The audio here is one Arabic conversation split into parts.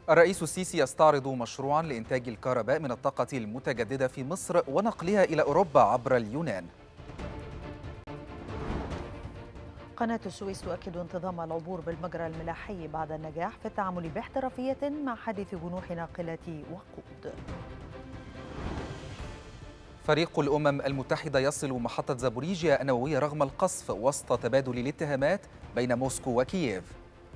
الرئيس السيسي يستعرض مشروعا لإنتاج الكهرباء من الطاقة المتجددة في مصر ونقلها إلى أوروبا عبر اليونان. قناة السويس تؤكد انتظام العبور بالمجرى الملاحي بعد النجاح في التعامل باحترافية مع حادث جنوح ناقلات وقود. فريق الأمم المتحدة يصل محطة زابوريجيا النووية رغم القصف وسط تبادل الاتهامات بين موسكو وكييف.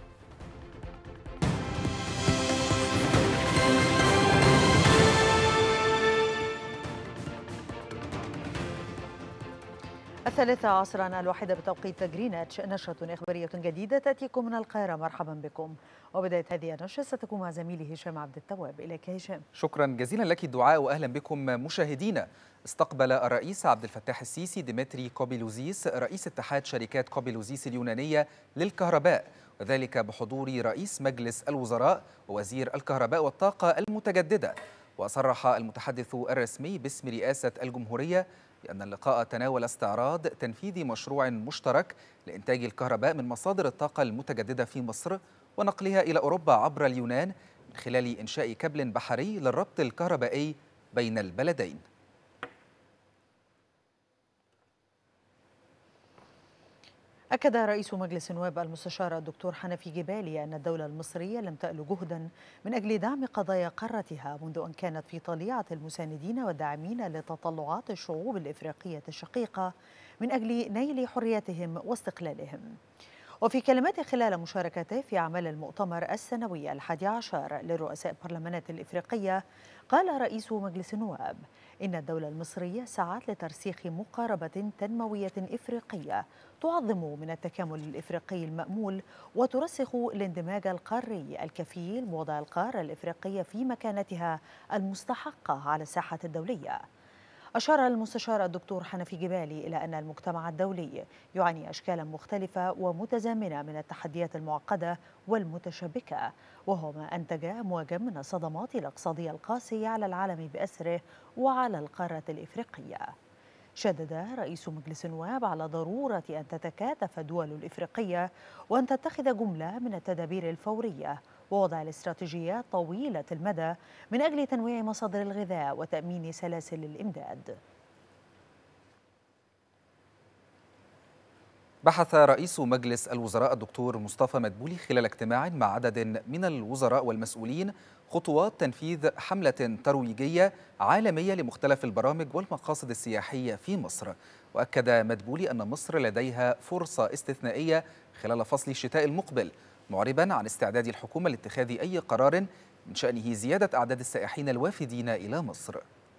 الثالثة عصرا الواحدة بتوقيت جرينتش، نشرة إخبارية جديدة تأتيكم من القاهرة. مرحبا بكم. وبداية هذه النشرة ستكون مع زميلي هشام عبد التواب. إليك هشام. شكرا جزيلا لك الدعاء، وأهلا بكم مشاهدينا. استقبل الرئيس عبد الفتاح السيسي ديمتري كوبيلوزيس رئيس اتحاد شركات كوبيلوزيس اليونانية للكهرباء، وذلك بحضور رئيس مجلس الوزراء ووزير الكهرباء والطاقة المتجددة. وصرح المتحدث الرسمي باسم رئاسة الجمهورية بأن اللقاء تناول استعراض تنفيذ مشروع مشترك لإنتاج الكهرباء من مصادر الطاقة المتجددة في مصر ونقلها إلى أوروبا عبر اليونان من خلال إنشاء كابل بحري للربط الكهربائي بين البلدين. أكد رئيس مجلس النواب المستشار الدكتور حنفي جبالي أن الدولة المصرية لم تأل جهدا من أجل دعم قضايا قارتها منذ أن كانت في طليعة المساندين والداعمين لتطلعات الشعوب الإفريقية الشقيقة من أجل نيل حرياتهم واستقلالهم. وفي كلماته خلال مشاركته في أعمال المؤتمر السنوي 11 لرؤساء البرلمانات الإفريقية، قال رئيس مجلس النواب إن الدولة المصرية سعت لترسيخ مقاربة تنموية إفريقية تعظم من التكامل الإفريقي المأمول وترسخ الاندماج القاري الكفيل بوضع القارة الإفريقية في مكانتها المستحقة على الساحة الدولية. أشار المستشار الدكتور حنفي جبالي إلى أن المجتمع الدولي يعاني أشكالا مختلفة ومتزامنة من التحديات المعقدة والمتشابكة، وهو ما أنتج أمواجا من الصدمات الاقتصادية القاسية على العالم بأسره وعلى القارة الإفريقية. شدد رئيس مجلس النواب على ضرورة أن تتكاتف الدول الإفريقية وأن تتخذ جملة من التدابير الفورية ووضع الاستراتيجيات طويلة المدى من أجل تنويع مصادر الغذاء وتأمين سلاسل الإمداد. بحث رئيس مجلس الوزراء الدكتور مصطفى مدبولي خلال اجتماع مع عدد من الوزراء والمسؤولين خطوات تنفيذ حملة ترويجية عالمية لمختلف البرامج والمقاصد السياحية في مصر. وأكد مدبولي أن مصر لديها فرصة استثنائية خلال فصل الشتاء المقبل، معربا عن استعداد الحكومة لاتخاذ أي قرار من شأنه زيادة أعداد السائحين الوافدين إلى مصر.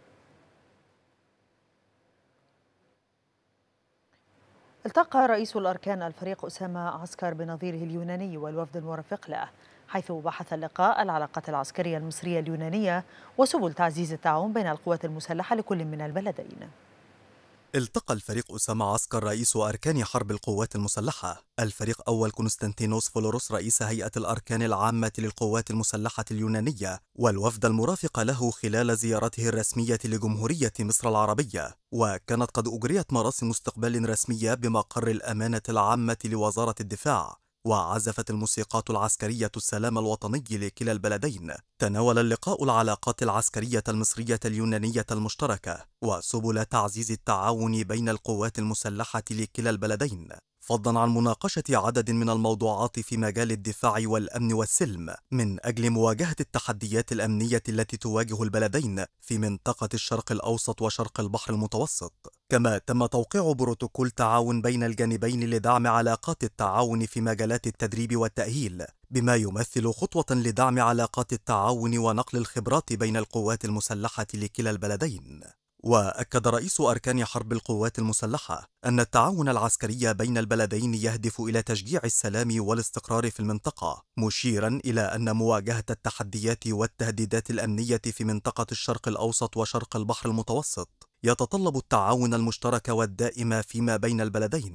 التقى رئيس الأركان الفريق أسامة عسكر بنظيره اليوناني والوفد المرافق له، حيث بحث اللقاء العلاقات العسكرية المصرية اليونانية وسبل تعزيز التعاون بين القوات المسلحة لكل من البلدين. التقى الفريق أسامة عسكر رئيس أركان حرب القوات المسلحة، الفريق أول كونستانتينوس فولوروس رئيس هيئة الأركان العامة للقوات المسلحة اليونانية والوفد المرافق له خلال زيارته الرسمية لجمهورية مصر العربية. وكانت قد أجريت مراسم استقبال رسمية بمقر الأمانة العامة لوزارة الدفاع، وعزفت الموسيقات العسكرية السلام الوطني لكلا البلدين. تناول اللقاء العلاقات العسكرية المصرية اليونانية المشتركة وسبل تعزيز التعاون بين القوات المسلحة لكلا البلدين، فضلا عن مناقشة عدد من الموضوعات في مجال الدفاع والأمن والسلم من أجل مواجهة التحديات الأمنية التي تواجه البلدين في منطقة الشرق الأوسط وشرق البحر المتوسط. كما تم توقيع بروتوكول تعاون بين الجانبين لدعم علاقات التعاون في مجالات التدريب والتأهيل، بما يمثل خطوة لدعم علاقات التعاون ونقل الخبرات بين القوات المسلحة لكلا البلدين. وأكد رئيس أركان حرب القوات المسلحة أن التعاون العسكري بين البلدين يهدف إلى تشجيع السلام والاستقرار في المنطقة، مشيرا إلى أن مواجهة التحديات والتهديدات الأمنية في منطقة الشرق الأوسط وشرق البحر المتوسط يتطلب التعاون المشترك والدائم فيما بين البلدين.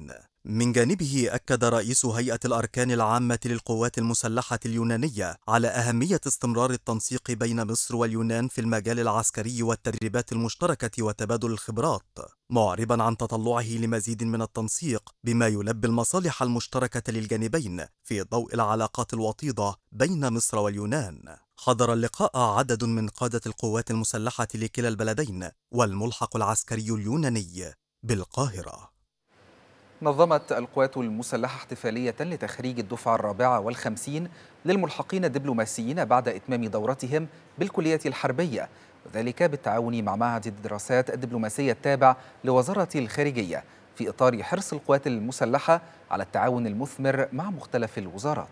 من جانبه أكد رئيس هيئة الأركان العامة للقوات المسلحة اليونانية على أهمية استمرار التنسيق بين مصر واليونان في المجال العسكري والتدريبات المشتركة وتبادل الخبرات، معربا عن تطلعه لمزيد من التنسيق بما يلبي المصالح المشتركة للجانبين في ضوء العلاقات الوطيدة بين مصر واليونان. حضر اللقاء عدد من قادة القوات المسلحة لكلا البلدين والملحق العسكري اليوناني بالقاهرة. نظمت القوات المسلحة احتفالية لتخريج الدفعة 54 للملحقين الدبلوماسيين بعد إتمام دورتهم بالكلية الحربية، وذلك بالتعاون مع معهد الدراسات الدبلوماسية التابع لوزارة الخارجية في إطار حرص القوات المسلحة على التعاون المثمر مع مختلف الوزارات.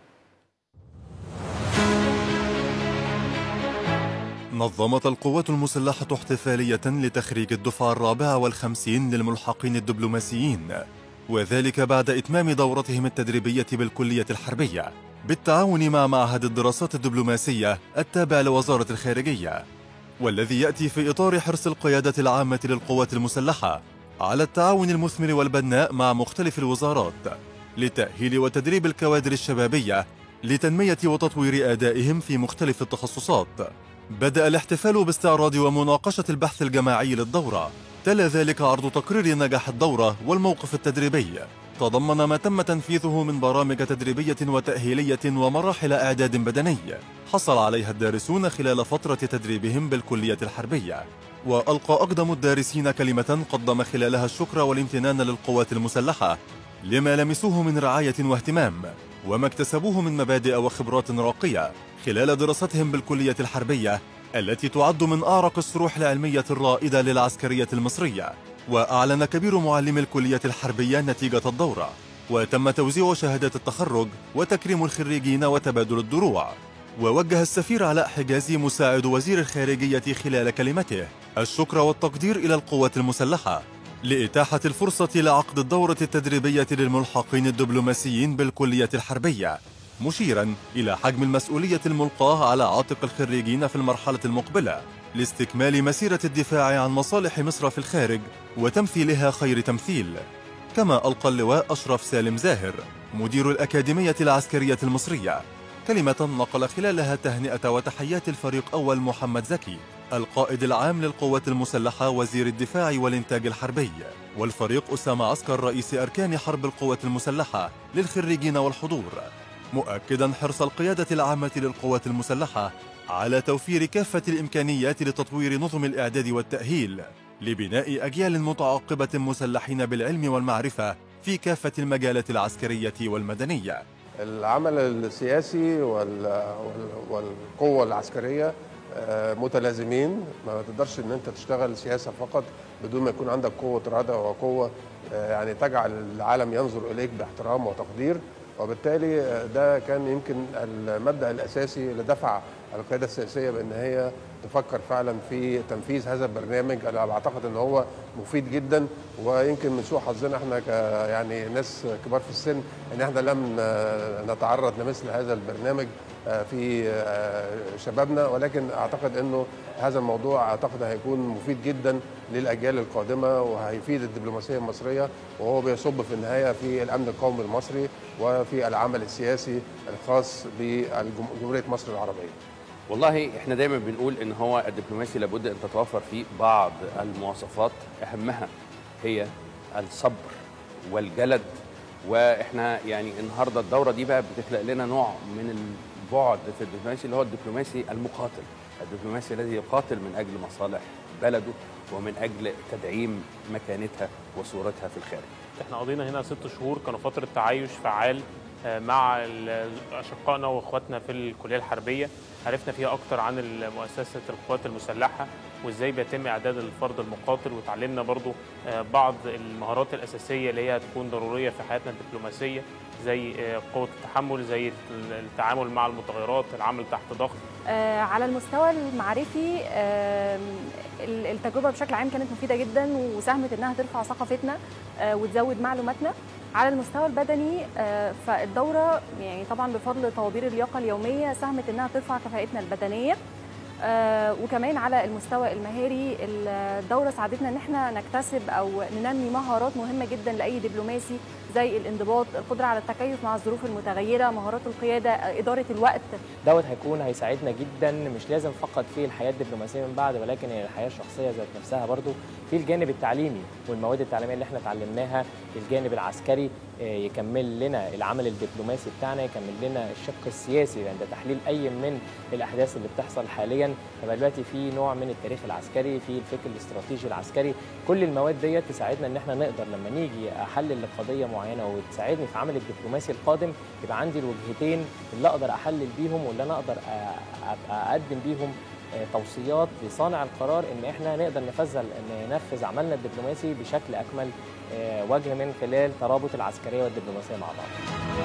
نظمت القوات المسلحة احتفالية لتخريج الدفعة 54 للملحقين الدبلوماسيين، وذلك بعد إتمام دورتهم التدريبية بالكلية الحربية بالتعاون مع معهد الدراسات الدبلوماسية التابع لوزارة الخارجية، والذي يأتي في إطار حرص القيادة العامة للقوات المسلحة على التعاون المثمر والبناء مع مختلف الوزارات لتأهيل وتدريب الكوادر الشبابية لتنمية وتطوير أدائهم في مختلف التخصصات. بدأ الاحتفال باستعراض ومناقشة البحث الجماعي للدورة، تلا ذلك عرض تقرير نجاح الدورة والموقف التدريبي، تضمن ما تم تنفيذه من برامج تدريبية وتأهيلية ومراحل إعداد بدني حصل عليها الدارسون خلال فترة تدريبهم بالكلية الحربية. وألقى أقدم الدارسين كلمة قدم خلالها الشكر والامتنان للقوات المسلحة لما لمسوه من رعاية واهتمام وما اكتسبوه من مبادئ وخبرات راقية خلال دراستهم بالكلية الحربية التي تعد من أعرق الصروح العلمية الرائدة للعسكرية المصرية. وأعلن كبير معلم الكلية الحربية نتيجة الدورة، وتم توزيع شهادات التخرج وتكريم الخريجين وتبادل الدروع. ووجه السفير علاء حجازي مساعد وزير الخارجية خلال كلمته الشكر والتقدير إلى القوات المسلحة لإتاحة الفرصة لعقد الدورة التدريبية للملحقين الدبلوماسيين بالكلية الحربية، مشيرا إلى حجم المسؤولية الملقاة على عاتق الخريجين في المرحلة المقبلة لاستكمال مسيرة الدفاع عن مصالح مصر في الخارج وتمثيلها خير تمثيل. كما ألقى اللواء أشرف سالم زاهر مدير الأكاديمية العسكرية المصرية كلمة نقل خلالها تهنئة وتحيات الفريق أول محمد زكي القائد العام للقوات المسلحة وزير الدفاع والإنتاج الحربي، والفريق أسامة عسكر رئيس أركان حرب القوات المسلحة للخريجين والحضور، مؤكدا حرص القيادة العامة للقوات المسلحة على توفير كافة الإمكانيات لتطوير نظم الإعداد والتأهيل لبناء أجيال متعاقبة مسلحين بالعلم والمعرفة في كافة المجالات العسكرية والمدنية. العمل السياسي والقوة العسكرية متلازمين، ما تقدرش ان انت تشتغل سياسة فقط بدون ما يكون عندك قوة إرادة وقوة يعني تجعل العالم ينظر إليك باحترام وتقدير. وبالتالي ده كان يمكن المبدأ الأساسي لدفع القيادة السياسية بأن هي تفكر فعلا في تنفيذ هذا البرنامج. أنا بعتقد أن هو مفيد جدا، ويمكن من سوء حظنا احنا يعني ناس كبار في السن ان احنا لم نتعرض لمثل هذا البرنامج في شبابنا، ولكن اعتقد انه هذا الموضوع اعتقد هيكون مفيد جدا للاجيال القادمه وهيفيد الدبلوماسيه المصريه، وهو بيصب في النهايه في الامن القومي المصري وفي العمل السياسي الخاص بجمهوريه مصر العربيه. والله احنا دايما بنقول ان هو الدبلوماسي لابد ان تتوفر فيه بعض المواصفات، اهمها هي الصبر والجلد. واحنا يعني النهارده الدوره دي بقى بتخلق لنا نوع من البعد في الدبلوماسي اللي هو الدبلوماسي المقاتل، الدبلوماسي الذي يقاتل من اجل مصالح بلده ومن اجل تدعيم مكانتها وصورتها في الخارج. احنا قضينا هنا 6 شهور كانوا فتره تعايش فعال مع اشقائنا واخواتنا في الكليه الحربيه، عرفنا فيها اكتر عن مؤسسه القوات المسلحه وازاي بيتم اعداد الفرد المقاتل، وتعلمنا برضو بعض المهارات الاساسيه اللي هي هتكون ضروريه في حياتنا الدبلوماسيه، زي قوه التحمل، زي التعامل مع المتغيرات، العمل تحت ضغط. على المستوى المعرفي التجربه بشكل عام كانت مفيده جدا وساهمت انها ترفع ثقافتنا وتزود معلوماتنا. على المستوى البدني فالدوره يعني طبعا بفضل طوابير اللياقه اليوميه ساهمت انها ترفع كفاءتنا البدنيه، وكمان على المستوى المهاري الدورة ساعدتنا ان احنا نكتسب او ننمي مهارات مهمة جدا لأي دبلوماسي، زي الانضباط، القدرة على التكيف مع الظروف المتغيرة، مهارات القيادة، إدارة الوقت. دوت هيساعدنا جدا، مش لازم فقط في الحياة الدبلوماسية من بعد، ولكن الحياة الشخصية ذات نفسها برضو، في الجانب التعليمي والمواد التعليمية اللي احنا اتعلمناها، الجانب العسكري يكمل لنا العمل الدبلوماسي بتاعنا، يكمل لنا الشق السياسي عند تحليل أي من الأحداث اللي بتحصل حاليا. يبقى دلوقتي في نوع من التاريخ العسكري، في الفكر الاستراتيجي العسكري، كل المواد ديت تساعدنا ان احنا نقدر لما نيجي احلل لقضيه معينه وتساعدني في عمل الدبلوماسي القادم، يبقى عندي الوجهتين اللي اقدر احلل بيهم واللي انا اقدر اقدم بيهم توصيات لصانع القرار ان احنا نقدر ننفذ عملنا الدبلوماسي بشكل اكمل وجه من خلال ترابط العسكريه والدبلوماسيه مع بعض.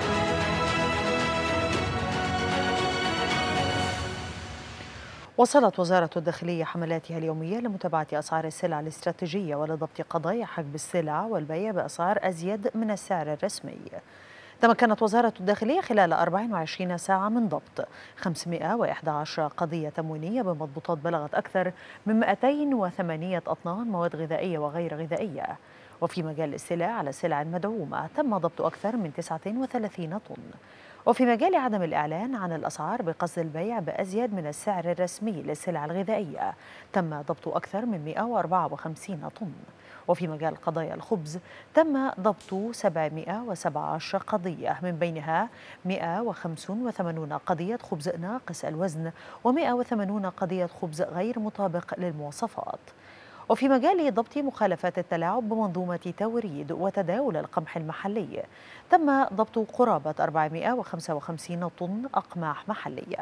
وصلت وزارة الداخلية حملاتها اليومية لمتابعة أسعار السلع الاستراتيجية ولضبط قضايا حجب السلع والبيع بأسعار أزيد من السعر الرسمي. تمكنت وزارة الداخلية خلال 24 ساعة من ضبط 511 قضية تموينية بمضبوطات بلغت أكثر من 208 أطنان مواد غذائية وغير غذائية. وفي مجال الاستيلاء على السلع المدعومة تم ضبط أكثر من 39 طن. وفي مجال عدم الإعلان عن الأسعار بقصد البيع بأزيد من السعر الرسمي للسلع الغذائية تم ضبط أكثر من 154 طن. وفي مجال قضايا الخبز تم ضبط 717 قضية، من بينها 185 قضية خبز ناقص الوزن و180 قضية خبز غير مطابق للمواصفات. وفي مجال ضبط مخالفات التلاعب بمنظومة توريد وتداول القمح المحلي تم ضبط قرابة 455 طن أقماح محلية.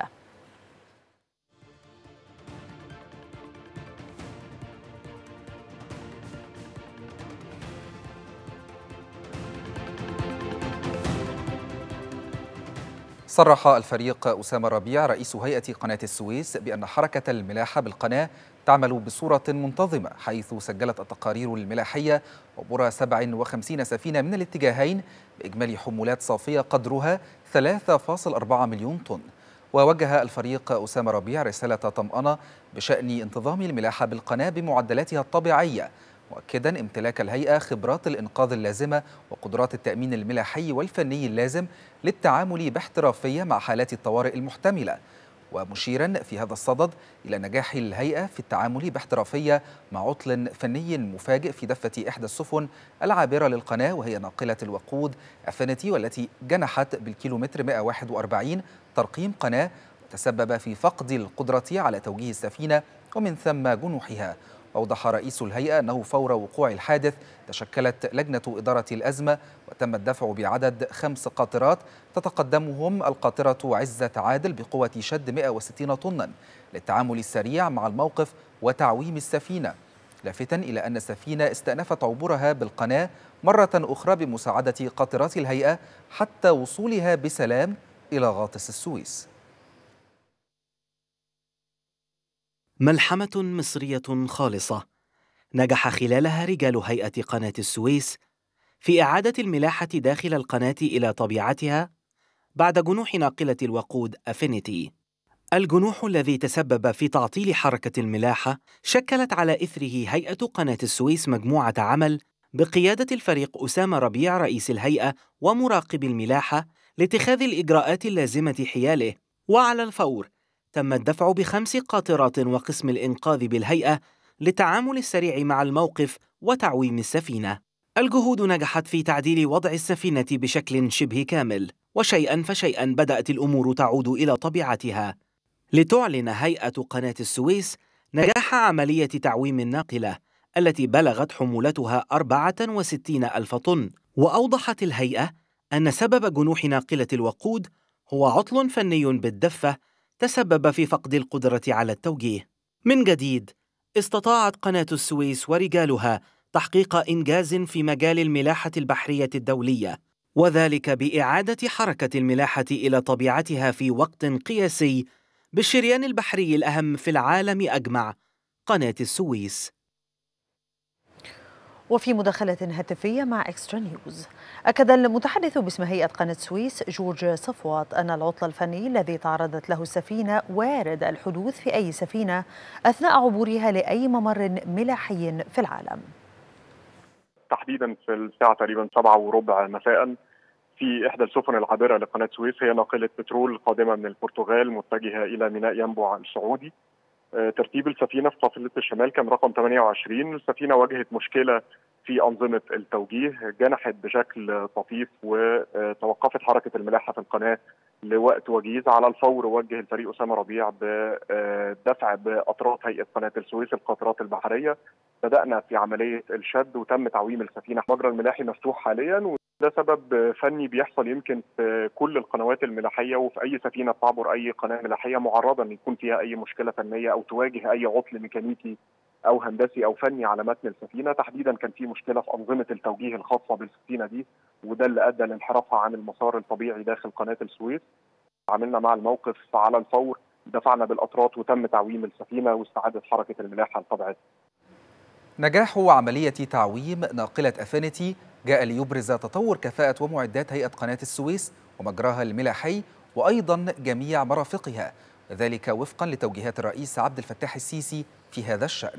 صرح الفريق أسامة ربيع رئيس هيئة قناة السويس بأن حركة الملاحة بالقناة تعمل بصورة منتظمة، حيث سجلت التقارير الملاحية عبور 57 سفينة من الاتجاهين بإجمالي حمولات صافية قدرها 3.4 مليون طن. ووجه الفريق أسامة ربيع رسالة طمأنة بشأن انتظام الملاحة بالقناة بمعدلاتها الطبيعية، مؤكدا امتلاك الهيئة خبرات الإنقاذ اللازمة وقدرات التأمين الملاحي والفني اللازم للتعامل باحترافية مع حالات الطوارئ المحتملة، ومشيرا في هذا الصدد إلى نجاح الهيئة في التعامل باحترافية مع عطل فني مفاجئ في دفة إحدى السفن العابرة للقناة وهي ناقلة الوقود أفينيتي، والتي جنحت بالكيلومتر 141 ترقيم قناة وتسبب في فقد القدرة على توجيه السفينة ومن ثم جنوحها. أوضح رئيس الهيئة أنه فور وقوع الحادث تشكلت لجنة إدارة الأزمة وتم الدفع بعدد 5 قاطرات تتقدمهم القاطرة عزة عادل بقوة شد 160 طنا للتعامل السريع مع الموقف وتعويم السفينة، لافتا إلى أن السفينة استأنفت عبورها بالقناة مرة أخرى بمساعدة قاطرات الهيئة حتى وصولها بسلام إلى غاطس السويس. ملحمة مصرية خالصة نجح خلالها رجال هيئة قناة السويس في إعادة الملاحة داخل القناة إلى طبيعتها بعد جنوح ناقلة الوقود أفينيتي. الجنوح الذي تسبب في تعطيل حركة الملاحة شكلت على إثره هيئة قناة السويس مجموعة عمل بقيادة الفريق أسامة ربيع رئيس الهيئة ومراقب الملاحة لاتخاذ الإجراءات اللازمة حياله. وعلى الفور تم الدفع ب5 قاطرات وقسم الإنقاذ بالهيئة للتعامل السريع مع الموقف وتعويم السفينة. الجهود نجحت في تعديل وضع السفينة بشكل شبه كامل، وشيئاً فشيئاً بدأت الأمور تعود إلى طبيعتها، لتعلن هيئة قناة السويس نجاح عملية تعويم الناقلة التي بلغت حمولتها 64 ألف طن. وأوضحت الهيئة أن سبب جنوح ناقلة الوقود هو عطل فني بالدفة تسبب في فقد القدرة على التوجيه. من جديد استطاعت قناة السويس ورجالها تحقيق إنجاز في مجال الملاحة البحرية الدولية، وذلك بإعادة حركة الملاحة إلى طبيعتها في وقت قياسي بالشريان البحري الأهم في العالم أجمع، قناة السويس. وفي مداخلة هاتفية مع إكسترا نيوز، أكد المتحدث باسم هيئة قناة السويس جورج صفوات أن العطل الفني الذي تعرضت له السفينة وارد الحدوث في أي سفينة أثناء عبورها لأي ممر ملاحي في العالم. تحديدا في الساعة تقريبا 7:15 مساء في إحدى السفن العابرة لقناة السويس، هي ناقلة بترول قادمة من البرتغال متجهة إلى ميناء ينبع السعودي. ترتيب السفينة في قافلة الشمال كان رقم 28. السفينة واجهت مشكلة في أنظمة التوجيه، جنحت بشكل طفيف وتوقفت حركة الملاحة في القناة لوقت وجيز. على الفور وجه الفريق أسامة ربيع بدفع بأطراف هيئة قناة السويس القاطرات البحرية. بدأنا في عملية الشد وتم تعويم السفينة. مجرى الملاحي مفتوح حاليا، وده سبب فني بيحصل يمكن في كل القنوات الملاحية، وفي أي سفينة تعبر أي قناة ملاحية معرضة أن يكون فيها أي مشكلة فنية أو تواجه أي عطل ميكانيكي أو هندسي أو فني على متن السفينة. تحديدا كان في مشكلة في أنظمة التوجيه الخاصة بالسفينة دي، وده اللي أدى لانحرافها عن المسار الطبيعي داخل قناة السويس. عملنا مع الموقف على الفور، دفعنا بالأطراط وتم تعويم السفينة واستعادة حركة الملاحة لطبيعتها. نجاح عملية تعويم ناقلة أفينيتي جاء ليبرز تطور كفاءة ومعدات هيئة قناة السويس ومجراها الملاحي وأيضا جميع مرافقها، ذلك وفقا لتوجيهات الرئيس عبد الفتاح السيسي في هذا الشأن.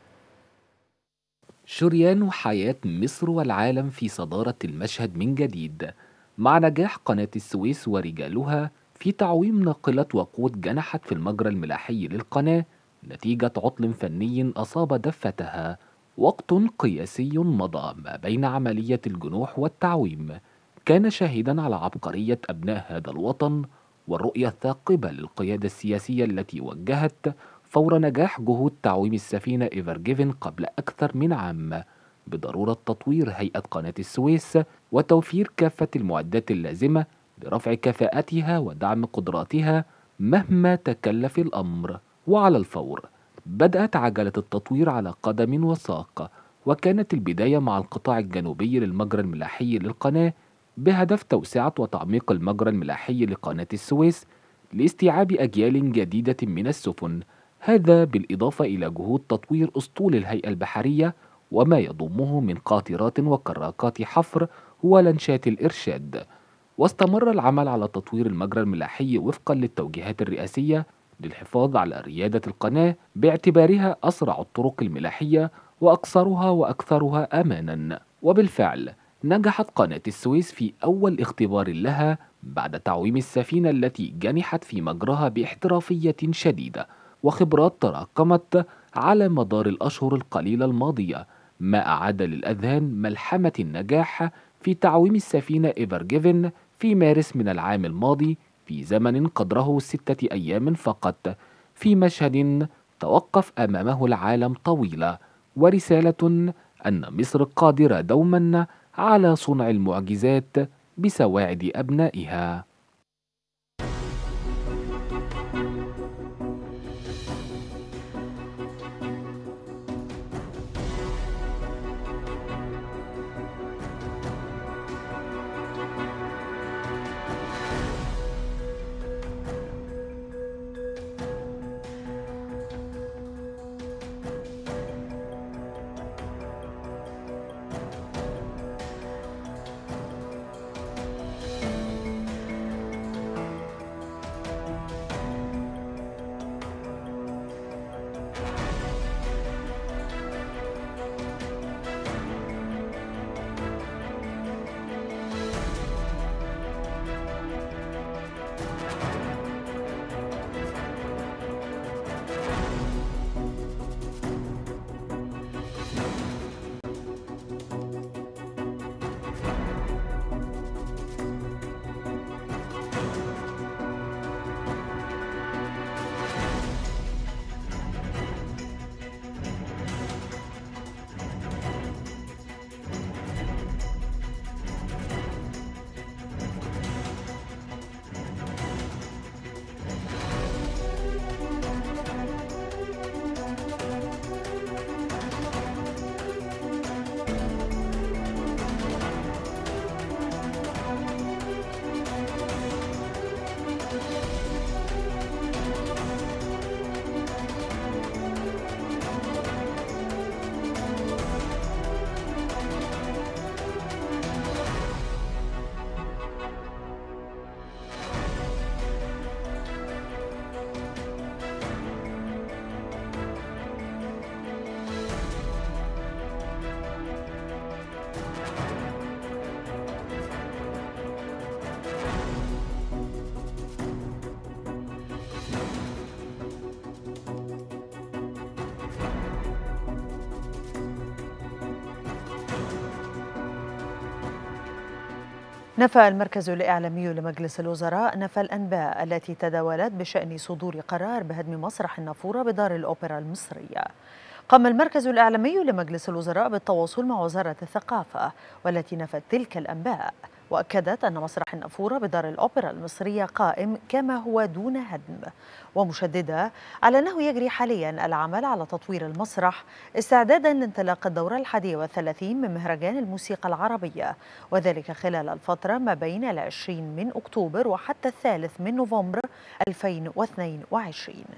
شريان حياة مصر والعالم في صدارة المشهد من جديد، مع نجاح قناة السويس ورجالها في تعويم ناقلة وقود جنحت في المجرى الملاحي للقناة نتيجة عطل فني أصاب دفتها. وقت قياسي مضى ما بين عملية الجنوح والتعويم كان شاهدا على عبقرية أبناء هذا الوطن والرؤية الثاقبة للقيادة السياسية التي وجهت فور نجاح جهود تعويم السفينة إيفر جيفن قبل أكثر من عام بضرورة تطوير هيئة قناة السويس وتوفير كافة المعدات اللازمة لرفع كفاءتها ودعم قدراتها مهما تكلف الأمر. وعلى الفور بدأت عجلة التطوير على قدم وساق، وكانت البداية مع القطاع الجنوبي للمجرى الملاحي للقناة بهدف توسعة وتعميق المجرى الملاحي لقناة السويس لاستيعاب أجيال جديدة من السفن، هذا بالإضافة إلى جهود تطوير أسطول الهيئة البحرية وما يضمه من قاطرات وكراكات حفر ولنشات الإرشاد. واستمر العمل على تطوير المجرى الملاحي وفقا للتوجيهات الرئاسية للحفاظ على ريادة القناة باعتبارها أسرع الطرق الملاحية وأقصرها وأكثرها أمانا. وبالفعل نجحت قناة السويس في أول اختبار لها بعد تعويم السفينة التي جنحت في مجراها باحترافية شديدة وخبرات تراكمت على مدار الأشهر القليلة الماضية، ما أعاد للأذهان ملحمة النجاح في تعويم السفينة إيفر جيفن في مارس من العام الماضي في زمن قدره 6 أيام فقط، في مشهد توقف أمامه العالم طويلا، ورسالة أن مصر قادرة دوما على صنع المعجزات بسواعد أبنائها. نفى المركز الإعلامي لمجلس الوزراء نفى الأنباء التي تداولت بشأن صدور قرار بهدم مسرح النافورة بدار الأوبرا المصرية. قام المركز الإعلامي لمجلس الوزراء بالتواصل مع وزارة الثقافة والتي نفت تلك الأنباء، وأكدت أن مسرح النافورة بدار الأوبرا المصرية قائم كما هو دون هدم، ومشددة على أنه يجري حاليا العمل على تطوير المسرح استعدادا لانطلاق الدورة 31 من مهرجان الموسيقى العربية، وذلك خلال الفترة ما بين 20 من أكتوبر وحتى 3 من نوفمبر 2022.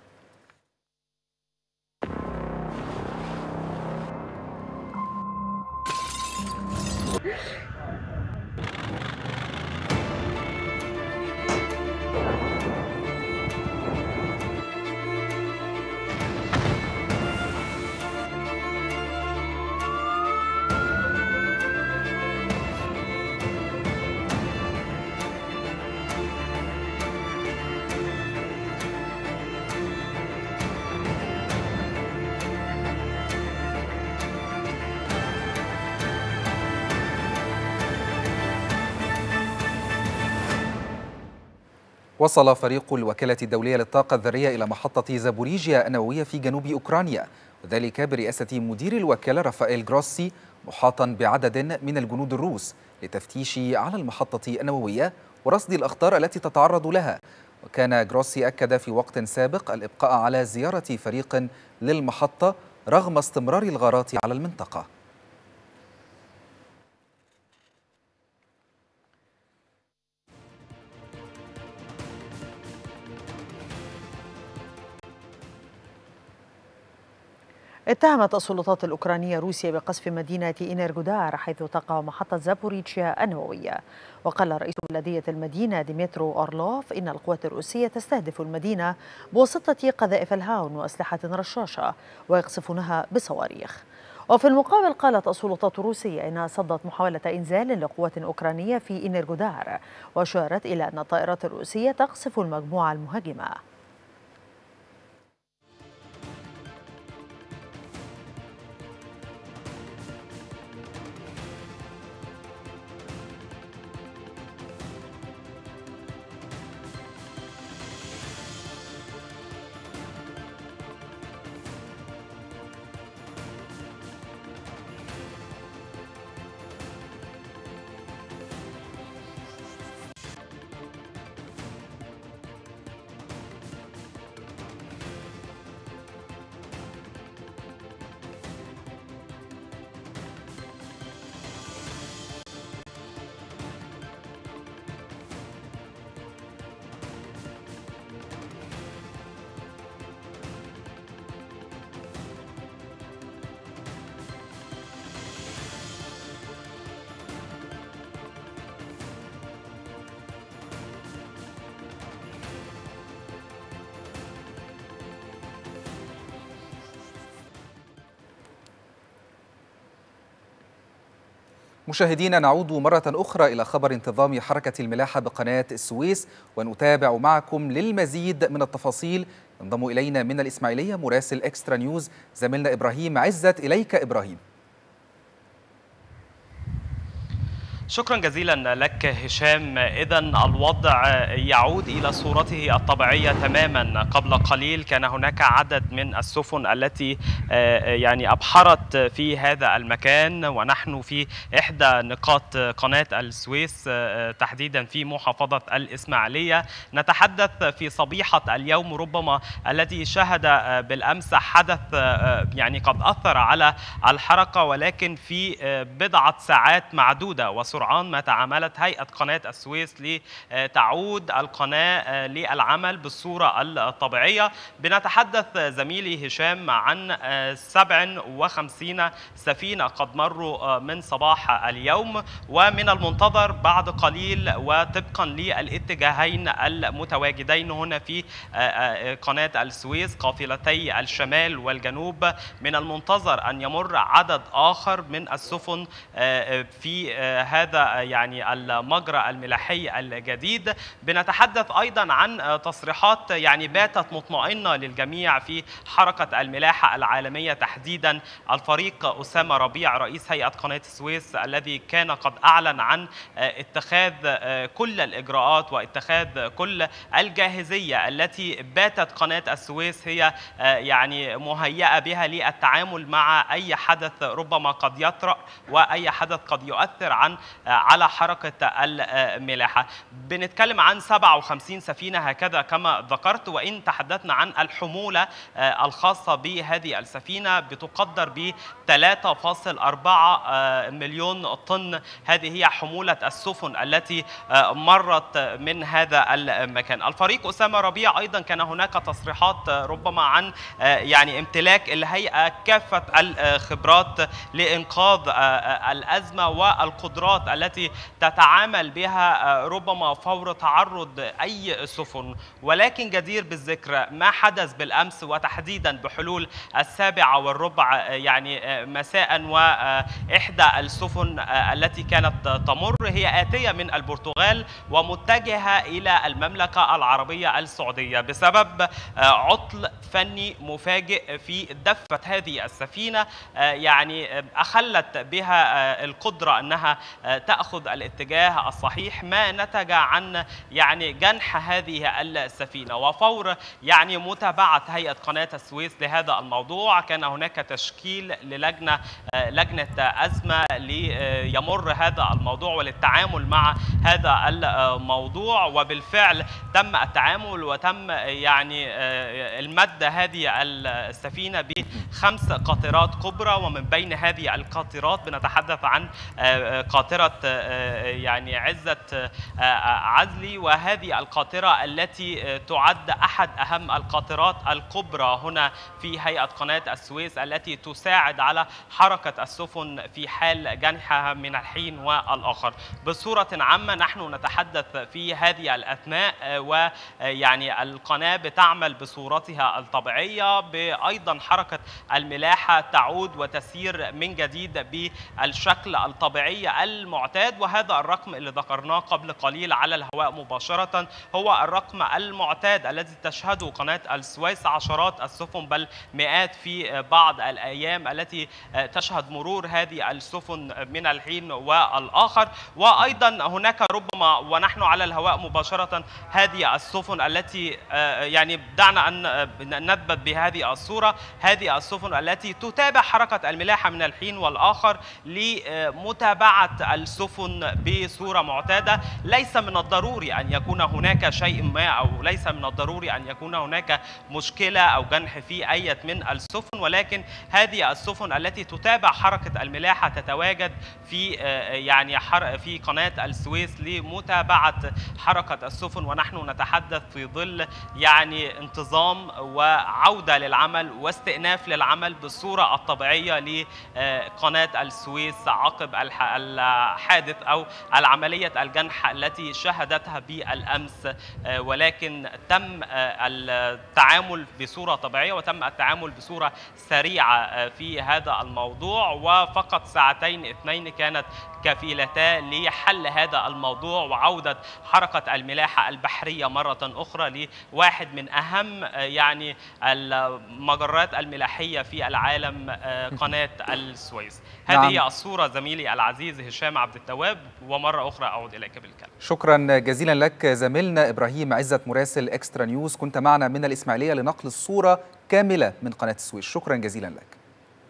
وصل فريق الوكالة الدولية للطاقة الذرية إلى محطة زابوريجيا النووية في جنوب أوكرانيا، وذلك برئاسة مدير الوكالة رافائيل جروسي، محاطا بعدد من الجنود الروس للتفتيش على المحطة النووية ورصد الأخطار التي تتعرض لها. وكان جروسي أكد في وقت سابق الإبقاء على زيارة فريق للمحطة رغم استمرار الغارات على المنطقة. اتهمت السلطات الأوكرانية روسيا بقصف مدينة إنرغودار حيث تقع محطة زابوريجيا النووية. وقال رئيس بلدية المدينة ديمترو أورلوف إن القوات الروسية تستهدف المدينة بواسطة قذائف الهاون وأسلحة رشاشة ويقصفونها بصواريخ. وفي المقابل قالت السلطات الروسية إنها صدت محاولة إنزال لقوات أوكرانية في إنرغودار، وأشارت إلى أن الطائرات الروسية تقصف المجموعة المهاجمة. مشاهدينا، نعود مرة أخرى إلى خبر انتظام حركة الملاحة بقناة السويس ونتابع معكم للمزيد من التفاصيل. ينضم إلينا من الإسماعيلية مراسل إكسترا نيوز زميلنا إبراهيم عزت. إليك إبراهيم. شكرا جزيلا لك هشام. إذن الوضع يعود إلى صورته الطبيعية تماما. قبل قليل كان هناك عدد من السفن التي أبحرت في هذا المكان، ونحن في إحدى نقاط قناة السويس تحديدا في محافظة الإسماعيلية. نتحدث في صبيحة اليوم ربما الذي شهد بالأمس حدث قد أثر على الحركة، ولكن في بضعة ساعات معدودة وسرعان ما تعاملت هيئة قناة السويس لتعود القناة للعمل بالصورة الطبيعية. بنتحدث زميلي هشام عن 57 سفينة قد مروا من صباح اليوم، ومن المنتظر بعد قليل وطبقا للاتجاهين المتواجدين هنا في قناة السويس قافلتي الشمال والجنوب، من المنتظر أن يمر عدد آخر من السفن في هذا هذا يعني المجرى الملاحي الجديد. بنتحدث أيضا عن تصريحات يعني باتت مطمئنة للجميع في حركة الملاحة العالمية، تحديدا الفريق أسامة ربيع رئيس هيئة قناة السويس الذي كان قد أعلن عن اتخاذ كل الإجراءات واتخاذ كل الجاهزية التي باتت قناة السويس هي يعني مهيئة بها للتعامل مع أي حدث ربما قد يطرأ وأي حدث قد يؤثر على حركة الملاحة. بنتكلم عن 57 سفينة هكذا كما ذكرت، وإن تحدثنا عن الحمولة الخاصة بهذه السفينة بتقدر ب 3.4 مليون طن. هذه هي حمولة السفن التي مرت من هذا المكان. الفريق أسامة ربيع أيضا كان هناك تصريحات ربما عن يعني امتلاك الهيئة كافة الخبرات لإنقاذ الأزمة والقدرات التي تتعامل بها ربما فور تعرض أي سفن. ولكن جدير بالذكر ما حدث بالأمس وتحديدا بحلول 7:15 يعني مساء، وإحدى السفن التي كانت تمر هي آتية من البرتغال ومتجهة إلى المملكة العربية السعودية بسبب عطل فني مفاجئ في دفة هذه السفينة، يعني أخلت بها القدرة أنها تأخذ الاتجاه الصحيح، ما نتج عن يعني جنح هذه السفينة. وفور يعني متابعة هيئة قناة السويس لهذا الموضوع كان هناك تشكيل لجنة أزمة ليمر هذا الموضوع وللتعامل مع هذا الموضوع، وبالفعل تم التعامل وتم يعني المد هذه السفينة ب5 قاطرات كبرى، ومن بين هذه القاطرات بنتحدث عن قاطرة يعني عزة عزلي، وهذه القاطرة التي تعد أحد أهم القاطرات الكبرى هنا في هيئة قناة السويس التي تساعد على حركة السفن في حال جنحها من الحين والآخر. بصورة عامة نحن نتحدث في هذه الأثناء ويعني القناة بتعمل بصورتها الطبيعية، بأيضا حركة الملاحة تعود وتسير من جديد بالشكل الطبيعي المعتاد. وهذا الرقم اللي ذكرناه قبل قليل على الهواء مباشرة هو الرقم المعتاد الذي تشهده قناة السويس، عشرات السفن بل مئات في بعض الأيام التي تشهد مرور هذه السفن من الحين والآخر. وأيضا هناك ربما ونحن على الهواء مباشرة هذه السفن التي يعني دعنا أن نثبت بهذه الصورة، هذه السفن التي تتابع حركة الملاحة من الحين والآخر لمتابعة السفن بصورة معتادة. ليس من الضروري أن يكون هناك شيء ما، أو ليس من الضروري أن يكون هناك مشكلة أو جنح في أي من السفن، ولكن هذه السفن التي تتابع حركة الملاحة تتواجد في يعني في قناة السويس لمتابعة حركة السفن، ونحن نتحدث في ظل يعني انتظام وعودة للعمل واستئناف للعمل بالصورة الطبيعية لقناة السويس عقب الحادث أو العملية الجنح التي شهدتها بالأمس. ولكن تم التعامل بصورة طبيعية وتم التعامل بصورة سريعة في هذا الموضوع، وفقط 2 ساعات كانت كفيلتا لحل هذا الموضوع وعودة حركة الملاحة البحرية مرة أخرى لواحد من أهم يعني المجرات الملاحية في العالم، قناة السويس. هذه هي الصورة زميلي العزيز هشام عبد التواب، ومرة أخرى أعود إليك بالكلام. شكرا جزيلا لك زميلنا إبراهيم عزت مراسل إكسترا نيوز، كنت معنا من الإسماعيلية لنقل الصورة كاملة من قناة السويس. شكرا جزيلا لك.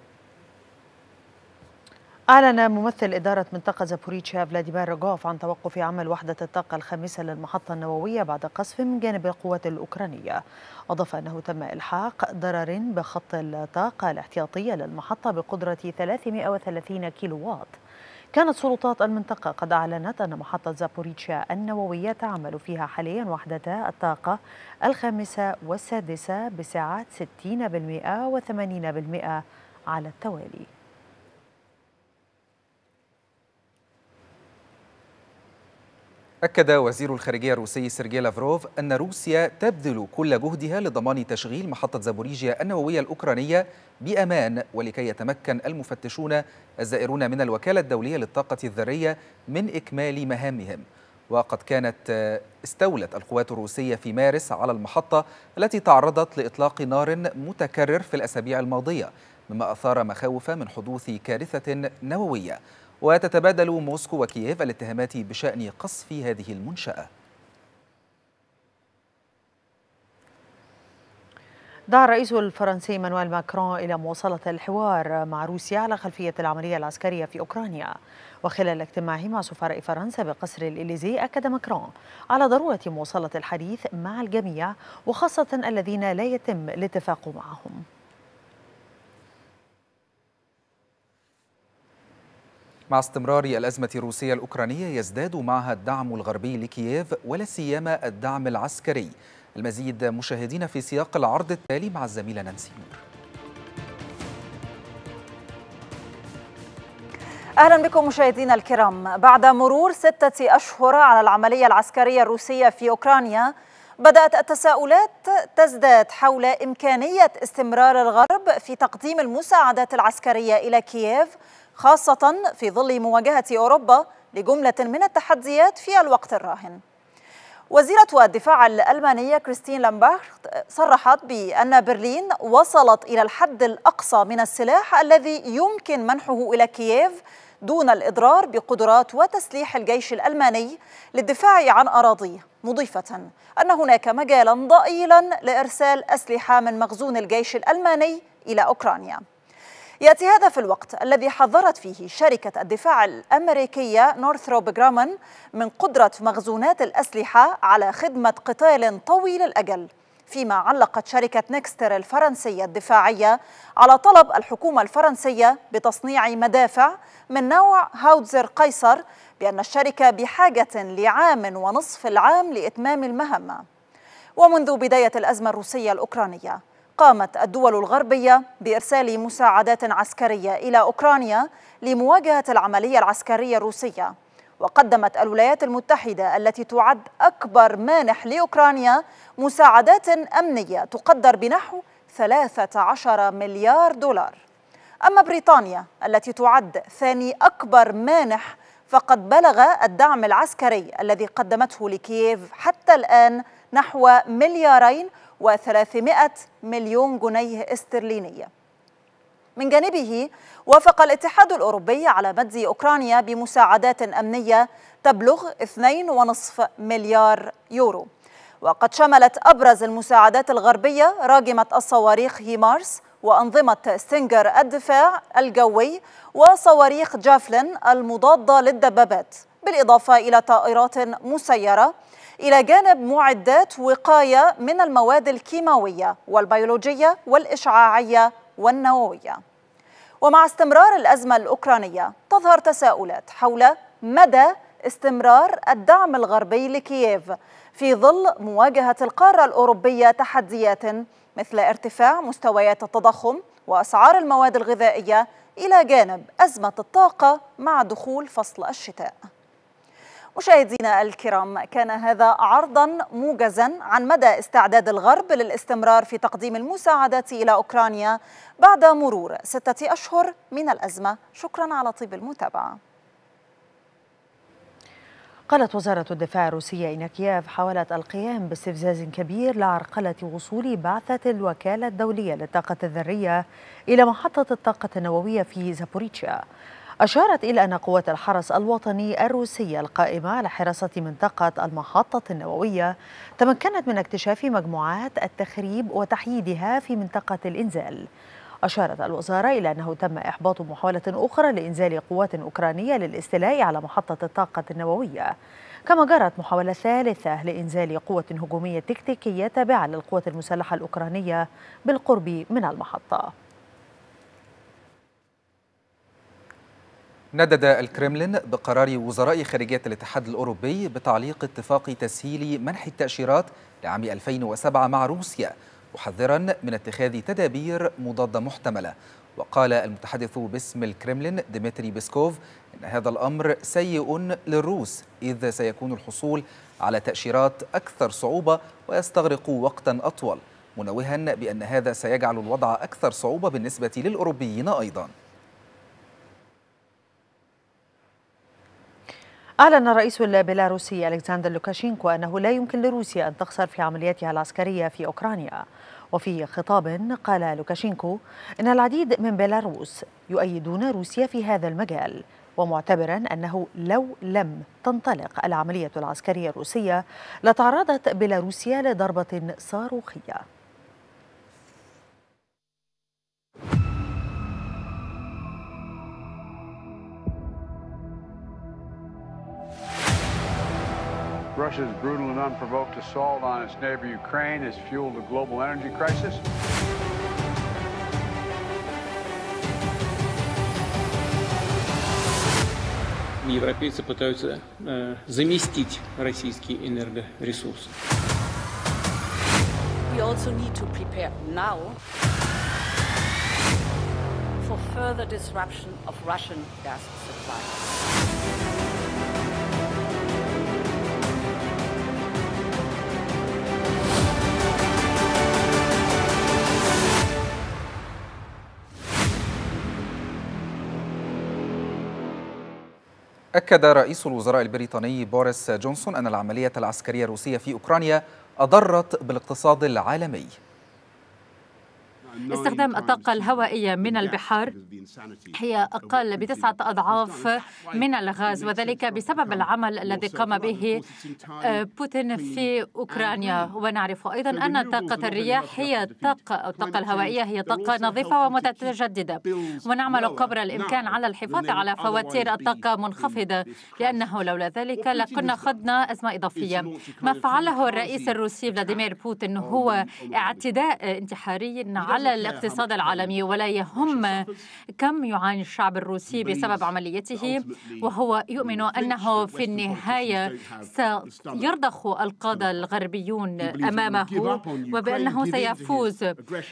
أعلن ممثل إدارة منطقة زابوريتشيا فلاديمير روغوف عن توقف عمل وحدة الطاقة الخامسة للمحطة النووية بعد قصف من جانب القوات الأوكرانية. أضاف أنه تم إلحاق ضرر بخط الطاقة الاحتياطية للمحطة بقدرة 330 كيلو واط. كانت سلطات المنطقة قد أعلنت أن محطة زابوريتشيا النووية تعمل فيها حاليا وحدتا الطاقة الخامسة والسادسة بسعات 60% و80% على التوالي. أكد وزير الخارجية الروسي سيرجي لافروف أن روسيا تبذل كل جهدها لضمان تشغيل محطة زابوريجيا النووية الأوكرانية بأمان، ولكي يتمكن المفتشون الزائرون من الوكالة الدولية للطاقة الذرية من إكمال مهامهم. وقد كانت استولت القوات الروسية في مارس على المحطة التي تعرضت لإطلاق نار متكرر في الأسابيع الماضية، مما أثار مخاوف من حدوث كارثة نووية. وتتبادل موسكو وكييف الاتهامات بشأن قصف هذه المنشأة. دعا الرئيس الفرنسي مانويل ماكرون إلى مواصلة الحوار مع روسيا على خلفية العملية العسكرية في أوكرانيا. وخلال اجتماعه مع سفراء فرنسا بقصر الإليزي، أكد ماكرون على ضرورة مواصلة الحديث مع الجميع، وخاصة الذين لا يتم الاتفاق معهم. مع استمرار الأزمة الروسية الأوكرانية يزداد معها الدعم الغربي لكييف، ولا سيما الدعم العسكري. المزيد مشاهدين في سياق العرض التالي مع الزميلة نانسي نور. أهلا بكم مشاهدينا الكرام. بعد مرور 6 أشهر على العملية العسكرية الروسية في أوكرانيا، بدأت التساؤلات تزداد حول إمكانية استمرار الغرب في تقديم المساعدات العسكرية إلى كييف، خاصة في ظل مواجهة أوروبا لجملة من التحديات في الوقت الراهن. وزيرة الدفاع الألمانية كريستين لامبرت صرحت بأن برلين وصلت إلى الحد الأقصى من السلاح الذي يمكن منحه إلى كييف دون الإضرار بقدرات وتسليح الجيش الألماني للدفاع عن أراضيه، مضيفة أن هناك مجالا ضئيلا لإرسال أسلحة من مخزون الجيش الألماني إلى أوكرانيا. يأتي هذا في الوقت الذي حذرت فيه شركة الدفاع الأمريكية نورثروب جرامان من قدرة مخزونات الأسلحة على خدمة قتال طويل الأجل، فيما علقت شركة نيكستر الفرنسية الدفاعية على طلب الحكومة الفرنسية بتصنيع مدافع من نوع هاوتزر قيصر بأن الشركة بحاجة لعام ونصف العام لإتمام المهمة. ومنذ بداية الأزمة الروسية الأوكرانية، قامت الدول الغربية بإرسال مساعدات عسكرية إلى أوكرانيا لمواجهة العملية العسكرية الروسية. وقدمت الولايات المتحدة التي تعد أكبر مانح لأوكرانيا مساعدات أمنية تقدر بنحو 13 مليار دولار. أما بريطانيا التي تعد ثاني أكبر مانح، فقد بلغ الدعم العسكري الذي قدمته لكييف حتى الآن نحو 2.3 مليار جنيه استرليني. من جانبه، وافق الاتحاد الأوروبي على مد أوكرانيا بمساعدات أمنية تبلغ 2.5 مليار يورو، وقد شملت أبرز المساعدات الغربية راجمة الصواريخ هيمارس وأنظمة ستينجر الدفاع الجوي وصواريخ جافلين المضادة للدبابات، بالإضافة إلى طائرات مسيرة، إلى جانب معدات وقاية من المواد الكيماوية والبيولوجية والإشعاعية والنووية. ومع استمرار الأزمة الأوكرانية، تظهر تساؤلات حول مدى استمرار الدعم الغربي لكييف في ظل مواجهة القارة الأوروبية تحديات مثل ارتفاع مستويات التضخم وأسعار المواد الغذائية، إلى جانب أزمة الطاقة مع دخول فصل الشتاء. مشاهدينا الكرام، كان هذا عرضا موجزا عن مدى استعداد الغرب للاستمرار في تقديم المساعدات إلى أوكرانيا بعد مرور 6 أشهر من الأزمة. شكرا على طيب المتابعة. قالت وزارة الدفاع الروسية إن كييف حاولت القيام باستفزاز كبير لعرقلة وصول بعثة الوكالة الدولية للطاقة الذرية إلى محطة الطاقة النووية في زابوريجيا. أشارت إلى أن قوات الحرس الوطني الروسية القائمة على حراسة منطقة المحطة النووية تمكنت من اكتشاف مجموعات التخريب وتحييدها في منطقة الإنزال. أشارت الوزارة إلى أنه تم إحباط محاولة أخرى لإنزال قوات أوكرانية للاستيلاء على محطة الطاقة النووية، كما جرت محاولة ثالثة لإنزال قوة هجومية تكتيكية تابعة للقوات المسلحة الأوكرانية بالقرب من المحطة. ندد الكرملين بقرار وزراء خارجية الاتحاد الأوروبي بتعليق اتفاق تسهيل منح التأشيرات لعام 2007 مع روسيا، محذرا من اتخاذ تدابير مضادة محتملة. وقال المتحدث باسم الكرملين ديمتري بيسكوف إن هذا الأمر سيء للروس، إذ سيكون الحصول على تأشيرات أكثر صعوبة ويستغرق وقتا أطول، منوها بأن هذا سيجعل الوضع أكثر صعوبة بالنسبة للأوروبيين أيضا. أعلن الرئيس البيلاروسي ألكسندر لوكاشينكو أنه لا يمكن لروسيا أن تخسر في عملياتها العسكرية في أوكرانيا. وفي خطاب قال لوكاشينكو إن العديد من بيلاروس يؤيدون روسيا في هذا المجال، ومعتبرا أنه لو لم تنطلق العملية العسكرية الروسية لتعرضت بيلاروسيا لضربة صاروخية. Russia's brutal and unprovoked assault on its neighbor Ukraine has fueled a global energy crisis. Европейцы пытаются заместить российские энергоресурсы. We also need to prepare now for further disruption of Russian gas supply. أكد رئيس الوزراء البريطاني بوريس جونسون أن العملية العسكرية الروسية في أوكرانيا أضرت بالاقتصاد العالمي. استخدام الطاقة الهوائية من البحار هي أقل ب9 أضعاف من الغاز، وذلك بسبب العمل الذي قام به بوتين في أوكرانيا. ونعرف أيضا أن طاقة الرياح هي الطاقة الهوائية هي طاقة نظيفة ومتجددة، ونعمل قدر الإمكان على الحفاظ على فواتير الطاقة منخفضة، لأنه لولا ذلك لكنا خضنا أزمة إضافية. ما فعله الرئيس الروسي فلاديمير بوتين هو اعتداء انتحاري على الاقتصاد العالمي، ولا يهم كم يعاني الشعب الروسي بسبب عمليته، وهو يؤمن أنه في النهاية سيرضخ القادة الغربيون أمامه وبأنه سيفوز.